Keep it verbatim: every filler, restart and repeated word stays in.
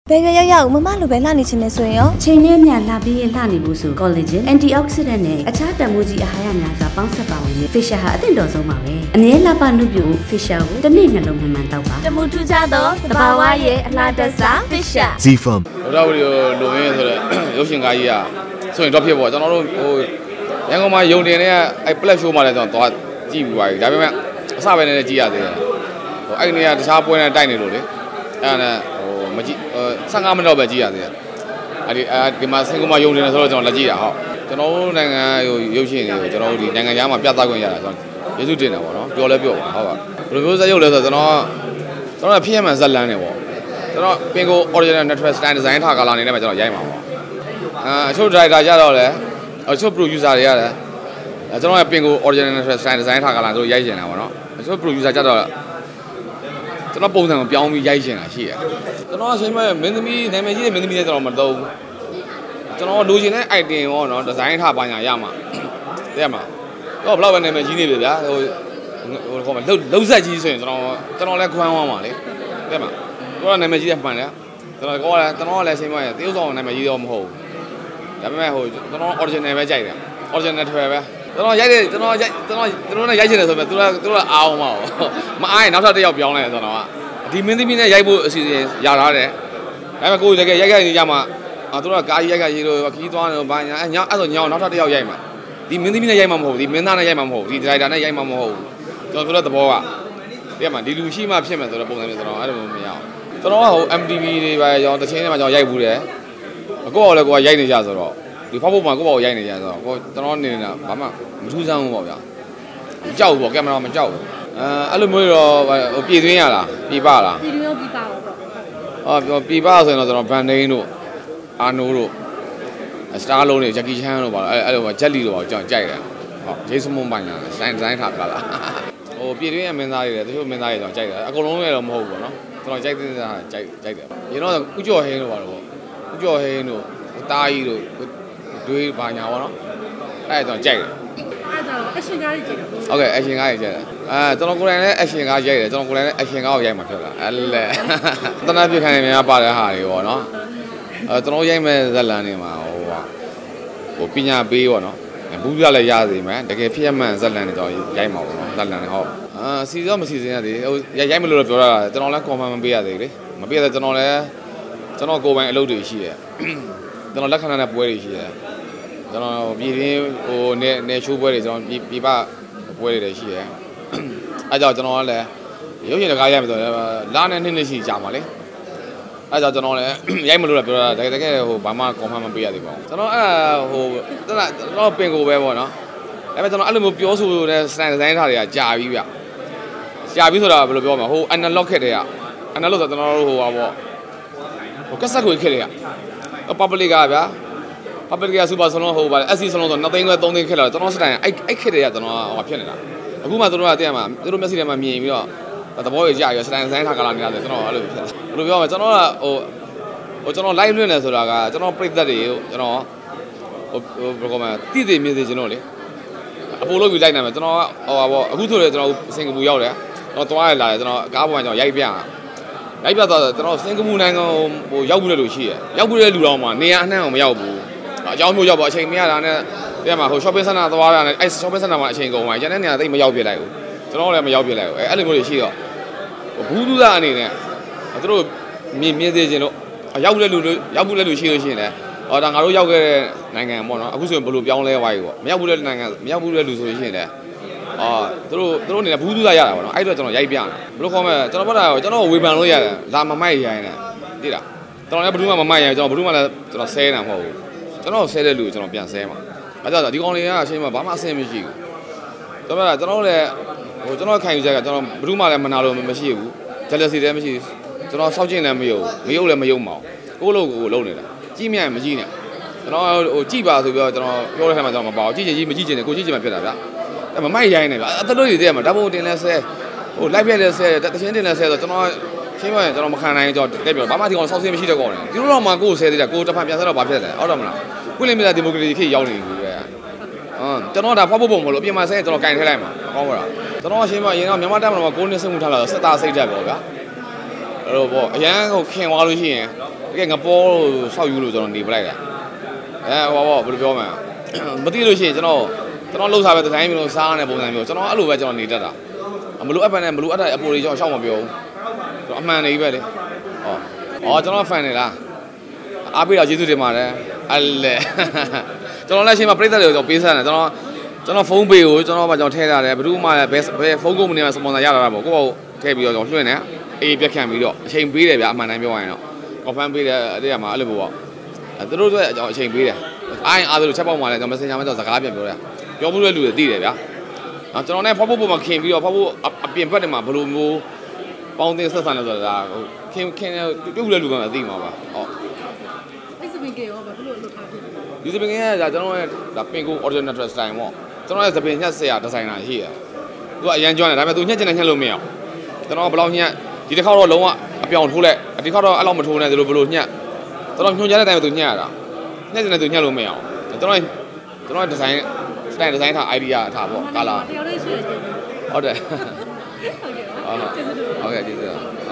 배가 야야 엄마로 배라니 지내서요. 체내면 나비에 라니 보수 콜라겐, antioxidant 에 아차 단무지 하야냐사 방사바오니 피샤하 어떤도서 마वे. 아니엘라바 누뷰 피샤고 때문에 너무만 따와. 자무투자도 다바와의 라다사 피샤. Zfam. 우리 로맨 소리 요신 가이야. 소리 더 피워. 저는 그 양고마 용내네 이 플랫 쇼 말에 좀 더 지고 와요. 다음에 사배는 지야 돼. 그 아이네야 다 보이는 다이네 로래. 아나မကြည့်၁၅မိနစ်တော့ပဲကြည့်ရတယ်။အဲဒီအဲဒီမှာစင်ကာပူရုံနေဆိုတော့ကျွန်တော်လက်ကြည့်တာဟုတ်။ကျွန်တော်တို့နိုင်ငံဟိုရုပ်ရှင်တွေကိုကျွန်တော်တို့ဒီနိုင်ငံခြားမှာပြသခွင့်ရတာဆိုတော့ကျေးဇူးတင်တယ်ပေါ့နော်။ပြောလဲပြောပါဟုတ်ပါ။ဘယ်လိုမျိုးစက်ရုပ်လဲဆိုတော့ကျွန်တော်ကျွန်တော်ဖြစ်ရမှန်ဇက်လန်းနေပေါ့။ကျွန်တော်ပင်ကို original natural style design ထားကာလာနေနဲ့ပဲကျွန်တော်ရိုက်မှာပေါ့။အာအချို့ director ကြတော့လေအချို့ producer တွေရတယ်။ကျွန်တော်ကပင်ကို original natural style design ထားကာလာတို့ရိုက်ချင်တာပေါ့နော်။အချို့ producer ကြတော့ကျွန်တော်ပုံစံကိုပြောင်းပြီးရိုက်ချင်တာရှိတယ်ကျွန်တော်အချိန်မှမင်းသမီးနာမည်ကြီးတဲ့မင်းသမီးနဲ့ကျွန်တော်မတော့ကျွန်တော်လိုချင်တဲ့ item ရောเนาะဒီဇိုင်းထားပါညာရမှာသိရမှာတော့ဘယ်လောက်ပဲနာမည်ကြီးနေပြီဗျာဟိုဟိုခေါ်မှာလှုပ်လှုပ်ဆက်ကြီးဆိုရင်ကျွန်တော်ကျွန်တော်လည်းခွမ်းသွားမှာလေသိရမှာတော့နာမည်ကြီးတဲ့မှန်တယ်ကျွန်တော်ကောလည်းကျွန်တော်လည်းအချိန်မှတရုပ်ဆောင်နာမည်ကြီးတော့မဟုတ်ဘူးဒါပေမဲ့ဟိုကျွန်တော် original ပဲကြိုက်တယ် original ထွယ်ပဲကျွန်တော်ရိုက်တယ်ကျွန်တော်ရိုက်ကျွန်တော်ကျွန်တော်နဲ့ရိုက်ချင်တယ်ဆိုပေမဲ့သူကသူကအားအောင်မအောင်မအားရင်နောက်ထပ်တစ်ယောက်ပြောင်းလိုက်တယ်ကျွန်တော်ကဒီမင်းသမီးနဲ့ရိုက်ဖို့အစီအစဉ်ရထားတယ်ဒါပေမဲ့ကိုယ်တကယ်ရိုက်ရိုက်နေကြမှာအာသူကကားကြီးရိုက်ရိုက်ရေးလို့ခီးသွားတယ်ဘာညာညအဲ့ဆိုညောင်းနောက်ထပ်တစ်ယောက်ရိုက်မှာဒီမင်းသမီးနဲ့ရိုက်မှာမဟုတ်ဘူးဒီမင်းသားနဲ့ရိုက်မှာမဟုတ်ဘူးဒီဒရိုက်တာနဲ့ရိုက်မှာမဟုတ်ဘူးကျွန်တော်ပြောတဲ့သဘောကဒီမှာဒီလူရှိမှဖြစ်မယ်ဆိုတဲ့ပုံစံမျိုးကျွန်တော်အဲ့လိုမရအောင်ကျွန်တော်ကဟို M T V တွေပဲရောတချင်းထဲမှာကျွန်တော်ရိုက်ဘူးတယ်အကိုကလည်းကိုကရိုက်နေကြဆိုတော့ဒီဖောက်ဖို့မှာကိုပေါ့ရိုက်နေကြဆိုတော့ကိုကျွန်တော်နေနေတာဘာမှမထူးဆန်းဘူးပေါ့ဗျာမကြောက်ဘူးပေါ့ကင်မရာမကြောက်ဘူးအဲအဲ့လိုမျိုးတော့ဟိုပြည်သွင်းရလားပြည်ပလားပြည်တွင်းပြည်ပပေါ့ဟောပြည်ပဆိုရင်တော့ကျွန်တော်ဗန်ဒိန်းတို့အာနိုးတို့စတားလုံးတွေဂျက်ကီချန်တို့ပါအဲ့အဲ့လိုဂျက်လီတို့ပါကြောက်ကြိုက်တယ်ဟုတ်ဂျေးစမွန်ပိုင်လာစတိုင်းတိုင်းထားပါလားဟိုပြည်တွင်းရမင်းသားတွေတချို့မင်းသားတွေတော့ကြိုက်တယ်အကုန်လုံးလည်းတော့မဟုတ်ဘူးပေါ့နော်ကျွန်တော်ကြိုက်တဲ့စားကြိုက်ကြိုက်တယ်ရင်တော့ဥကြော်ဟင်းတို့ပါတော့ဥကြော်ဟင်းတို့တားကြီးတို့တွေးပါညာပေါ့နော်အဲ့တော့ကြိုက်တယ်အဲ့ဒါအရှင်ကားကြီးကြည့်တယ်ဟုတ်ကဲ့အရှင်ကားကြီးကြိုက်တယ်အဲကျွန်တော်ကိုယ်တိုင်လည်းအရှင်ကားရိုက်တယ်ကျွန်တော်ကိုယ်တိုင်လည်းအရှင်ကားကိုရိုက်မှာဖြစ်လာအဲ့လေတနပ်ပြခိုင်းနေများပါတဲ့ဟာတွေပေါ့နော်အဲကျွန်တော်ရိုက်မဲ့ဇက်လန်နေမှာဟိုဟာဟိုပညာပေးပေါ့နော်ဘူးပြလည်းရစီမယ်တကယ်ဖြစ်ရမှန်ဇက်လန်တွေတော့ရိုက်မှာပေါ့နော်ဇက်လန်တွေဟုတ်အာစီစောမစီစဉ်ရသေးဟိုရိုက်မလို့တော့ပြောတာကျွန်တော်လည်း comment မပေးရသေးလေမပေးရတဲ့ကျွန်တော်လည်းကျွန်တော်ကိုယ်ပိုင်အလုပ်တွေရှိတယ်ကျွန်တော်လက်ခံရတဲ့ပွဲတွေရှိတယ်ကျွန်တော်ပြည်ရင်းဟိုနေနေချိုးပွဲတွေကျွန်တော်ပြပြပွဲတွေလည်းရှိတယ်အဲကြောင့်ကျွန်တော်ကလည်းရုပ်ရှင်တကားရိုက်မယ်ဆိုတော့လာနဲ့နှစ်နှစ်ရှိကြာမှာလေအဲကြောင့်ကျွန်တော်လည်းရိုက်မလို့တော့ပြောတာတကယ်တကယ်ဟိုဘာမှ comment မပေးရသေးပါဘူးကျွန်တော်အဲဟိုတလားကျွန်တော်ပင်ကိုပဲပေါ့နော်ဒါပေမဲ့ကျွန်တော်အဲ့လိုမျိုးပြောဆိုတဲ့ style design ထားတွေကကြာပြီဗျကြာပြီဆိုတာဘယ်လိုပြောမလဲဟို analog ခက်တဲ့က analog ဆိုတော့ကျွန်တော်တို့ဟိုပါပေါ့ဟိုကက်ဆက်ခွေခက်တဲ့က public ကဗျာpublic က super ဆလုံးဟိုပါလေ S C ဆလုံးဆိုတော့နှစ်သိန်းခွဲသုံးသိန်းခက်လာကျွန်တော်စတိုင်အဲ့အဲ့ခက်တဲ့ကကျွန်တော်ဟိုဖြစ်နေတာအခုမှတို့ကတည်းကမှတို့မျက်စိထဲမှာမြင်ပြီးတော့သဘောရကြရစတိုင်ဆိုင်ထားကြလာနေတာဆိုကျွန်တော်အဲ့လိုဖြစ်ဘယ်လိုပြောမလဲကျွန်တော်ကဟိုဟိုကျွန်တော် live လွှင့်နေဆိုတာကကျွန်တော်ပြည့်သက်တွေကျွန်တော်ဟိုဘယ်ကောမှတည်တည်မြင်စေကျွန်တော်လေအပိုလို့ပြီးလိုက်နေမှာကျွန်တော်ဟိုပါပေါ့အခုဆိုလေကျွန်တော်စင်ကာပူရောက်တယ်ကျွန်တော်သွားရလာတယ်ကျွန်တော်ကားပေါ်မှာကျွန်တော်ရိုက်ပြရိုက်ပြသွားတော့ကျွန်တော်စင်ကာပူနိုင်ငံဟိုရောက်ဘူးလို့ရှိရရောက်ဘူးတဲ့လူတော်မှာနေရာအနှံ့အောင်မရောက်ဘူးအကြောင်းမျိုးရောက်ပေါ့အချိန်မရတာနဲ့တဲ့မှာဟို shopping center သွားတာနဲ့အဲ shopping center မှာအချိန်ကုန်သွားကျန်တဲ့နေရာသိမရောက်ပြလိုက်ဘူးကျွန်တော်လည်းမရောက်ပြလိုက်ဘူးအဲအဲ့လိုမျိုးတွေရှိတော့ဘူးသူသားအနေနဲ့သူတို့မြင်မြင်သေးခြင်းလို့ရောက်ဘူးတဲ့လူရောက်ဘူးတဲ့လူရှိလို့ရှိရင်လည်းဟောဒါငါတို့ရောက်ခဲ့တဲ့နိုင်ငံပေါ့နော်အခုဆိုရင်ဘယ်လိုပြောင်းလဲသွားပြီပေါ့မရောက်ဘူးတဲ့နိုင်ငံမရောက်ဘူးတဲ့လူဆိုလို့ရှိရင်လည်းအာသူတို့သူတို့အနေနဲ့ဘူးသူသားရတာပေါ့နော်အဲ့တော့ကျွန်တော်ရိုက်ပြတာဘယ်လိုခေါ်မလဲကျွန်တော်ဘာသာကျွန်တော်ဝေဖန်လို့ရတယ်လာမမိုက်ရိုင်းနဲ့သိလားကျွန်တော်လည်းဘယ်သူမှမမိုက်ရိုင်းကျွန်တော်ဘယ်သူမှလည်းကျွန်တော်ဆဲနေတာမဟုတ်ဘူးကျွန်တော်ဆဲတဲ့လူကျွန်တော်ပြန်ဆဲမှာအဲ့ဒါဒီကောင်လေးကအချိန်မှာဘာမှအဆင်မရှိဘူးကျွန်တော်ကကျွန်တော်လည်းဟိုကျွန်တော်ခံယူချက်ကကျွန်တော်ဘယ်သူမှလည်းမနာလို့မရှိဘူး jealousy လည်းမရှိဘူးကျွန်တော်စောက်ကျင်လည်းမယုံမယုံလည်းမယုံမအောင်ကိုယ့်လိုကိုလုံးနေတာကြီးမြန်မကြီးနဲ့ကျွန်တော်ဟိုကြည့်ပါဆိုပြီးတော့ကျွန်တော်ပြောတဲ့ခါမှာကျွန်တော်မပါဘူးကြည့်ချင်ကြီးမကြည့်ချင်နဲ့ကိုကြည့်ချင်မှဖြစ်တာဗျာအဲ့မမိုက်ရိုင်းနေဗျာအသလို့တွေတည်းမှာဓာတ်ပုံတင်လဲဆဲဟို live ပြလဲဆဲတချင်းတင်လဲဆဲဆိုကျွန်တော်ရှင်းပါရင်ကျွန်တော်မခံနိုင်ကျွန်တော်တက်ပြောဘာမှဒီကောင်စောက်စင်းမရှိတဲ့ကောင်လေဒီလိုတော့မှကိုယ်ဆဲသေးတယ်ကိုယ်တစ်ဖက်ပြန်ဆဲတော့ဘာဖြစ်လဲဟုတ်တယ်မလားကွင်းလင်းမြတာဒီမိုကရေစီခေတ်ရောက်နေပြီပဲဟမ်ကျွန်တော်ဒါဖောက်ဖို့ပုံမလို့အပြင်မှာဆဲကျွန်တော်ကင်ထဲလိုက်မှာအကောင်းပါလားကျွန်တော်ရှင်းပါရင်တော့မြန်မာတပ်မတော်မှာကိုယ်နဲ့စမှုထားလာတော့စစ်သားစိတ်တက်ပေါ့ဗျာအဲ့လိုပေါ့အရန်ဟိုခင်သွားလို့ရှိရင်တကယ်ငပေါ်လို့ဆောက်ယူလို့ကျွန်တော်နေပလိုက်တာအဲဟောပေါ့ဘယ်လိုပြောမလဲမသိလို့ရှိရင်ကျွန်တော်ကျွန်တော်လှုပ်ရှားပဲဒီဇိုင်းမျိုးစားရတဲ့ပုံစံမျိုးကျွန်တော်အဲ့လိုပဲကျွန်တော်နေတတ်တာမလို့အပ်ပန်နဲ့မလို့အပ်တဲ့အပေါ်တွေကျွန်တော်ရှောက်မပြောဘူးအမှန်နေပဲလေဟောအော်ကျွန်တော်ဖန်နေလားအားပေးတော့ကျေးဇူးတင်ပါတယ်အဲ့လေကျွန်တော်လက်ရှိမှာပြိဿတွေကိုကျွန်တော်ပေးစမ်းတယ်ကျွန်တော်ကျွန်တော်ဖုန်းပေးကိုကျွန်တော်ကကျွန်တော်ထည့်ထားတယ်ဘယ်သူမှလည်းဘယ်ဘယ်ဖုန်းကုမ္ပဏီမှာစပွန်ဆာရတာပေါ့ကိုယ့်ဘာထည့်ပြီးတော့ကျွန်တော်လွှင့်နေအေးပြက်ခံပြီးတော့အချိန်ပေးတယ်ဗျာအမှန်တိုင်းပြောရရင်တော့ကော်ဖန်ပေးတယ်အဲ့ဒီမှာအဲ့လိုပေါ့သူတို့တို့ကျွန်တော်အချိန်ပေးတယ်အားရင်အားလို့ချက်ပေါက်မှလည်းကျွန်တော် Messenger မှာတော့စကားပြန်ပြောတယ်ပြောမှုတဲ့လူတွေသိတယ်ဗျာနော်ကျွန်တော်နဲ့ဖောက်ဖို့ပုံမှာခင်ပြီးတော့ဖောက်ဖို့အပြင်ဘက်တွေမှာဘယ်လိုမျိုးပေါင်းတင်ဆက်ဆံလဲဆိုတာခင်ခင်ပြုတ်တဲ့လူကလည်းသိမှာပါဟုတ်အဲ့စပင်ကေရောဘာလို့လုပ်ထားဖြစ်လဲဒီစပင်ကကကျွန်တော်ရဲ့ဒါပင်ကို original dress style ပေါ့ကျွန်တော်ရဲ့စပင်ညက်ဆရာဒီဇိုင်နာရှိရသူကအရန်ကျွမ်းတယ်ဒါပေမဲ့သူညက်ချင်တယ်ညက်လို့မရအောင်ကျွန်တော်ဘယ်လောက်ညက်ဒီတစ်ခေါက်တော့လုံးဝအပြောင်ထိုးလိုက်ဒီတစ်ခေါက်တော့အဲ့လောက်မထိုးနဲ့သူတို့ဘယ်လိုညက်ကျွန်တော်ညွှန်ကြားတဲ့အတိုင်းပဲသူညက်ရတာညက်ချင်တယ်သူညက်လို့မရအောင်ကျွန်တော်ကျွန်တော်ဒီဇိုင်း style ဒီဇိုင်းထား idea ထားပေါ့ color တယောက်လေးရှိတယ်ဟုတ်တယ်ဟုတ်ကဲ့ဟုတ်ကဲ့ကျေးဇူးတင်ပါဟုတ်ကဲ့ကျေးဇူး